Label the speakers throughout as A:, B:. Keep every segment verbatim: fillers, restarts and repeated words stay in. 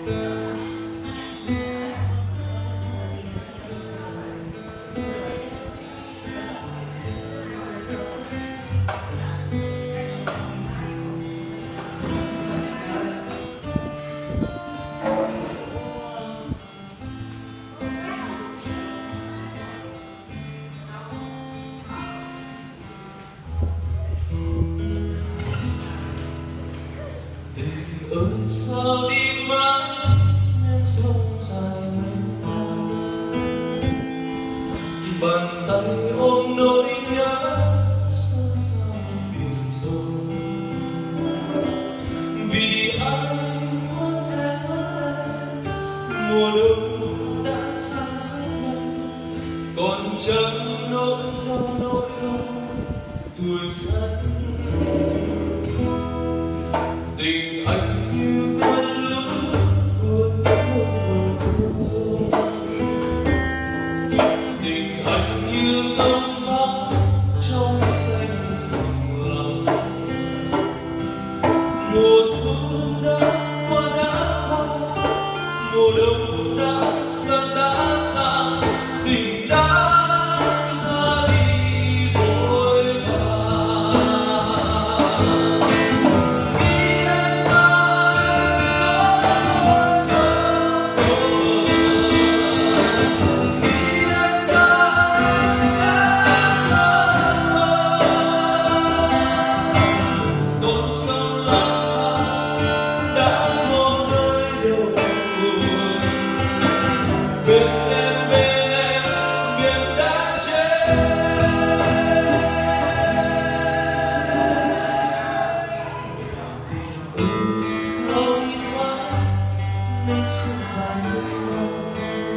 A: ơi sao đi mãi ném sông dài mênh mông, bàn tay ôm nỗi nhớ xa xa biển sâu. Vì ai mất em mất em, mùa đông đã xa rất nhanh, còn chẳng nỗi đau nỗi đau tuổi xanh. Tình anh như cơn lũ cuốn cuốn cuốn cuốn, tình anh như sông vắng trong xanh phẳng lặng. Mùa thu đã qua đã qua, mùa đông đã sang đã sang, tình đã xa đi vội vàng. Bên em bên em biển đã chết. Tình sao đi mãi nên sương dài mênh mông,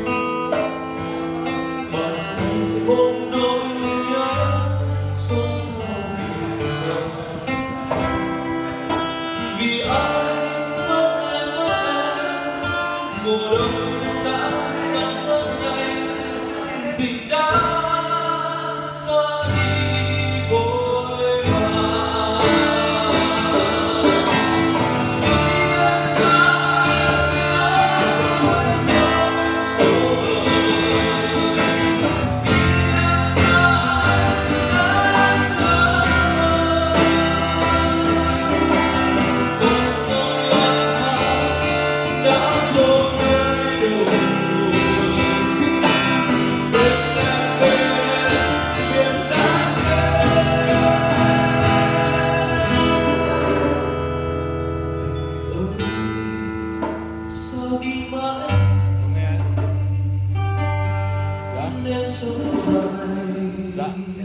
A: bàn tay ôm nỗi nhớ xót xa biển rộng. Vì ai mất em mất em, mùa đông đã sang rất nhanh, tình đã xa đi vội vàng. Khi em xa em xa với nhau rồi, khi em xa em đã trở về, con sông lặng thầm đã vô nơi đâu. Sao đi mãi nên sống dài